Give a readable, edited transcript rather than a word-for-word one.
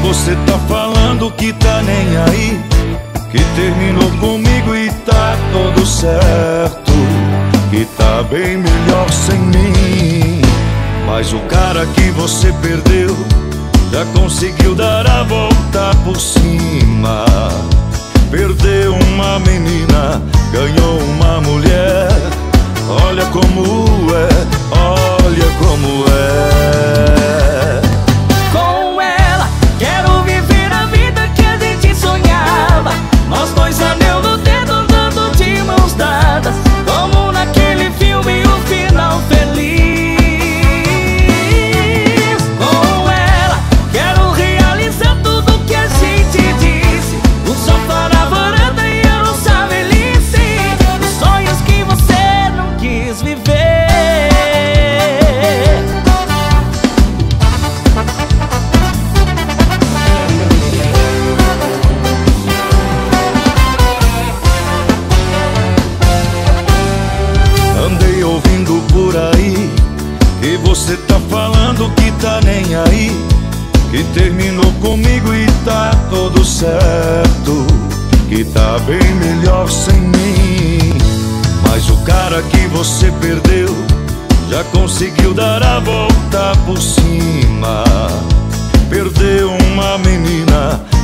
você tá falando que tá nem aí, que terminou comigo e tá tudo certo, que tá bem melhor sem mim. Mas o cara que você perdeu já conseguiu dar a volta por cima. Perdeu uma menina, ganhou uma mulher. Olha como é, olha como é. Com ela quero viver a vida que a gente sonhava, nós dois anel no dedo andando de mãos dadas, como naquele filme o final feliz. Com ela quero realizar tudo que a gente disse, o sofá na varanda e a nossa velhice, os sonhos que você não quis viver. Andei ouvindo por aí que você tá falando que tá nem aí, que terminou comigo e tá tudo certo, que tá bem melhor sem mim. Mas o cara que você perdeu já conseguiu dar a volta por cima. Perdeu uma menina,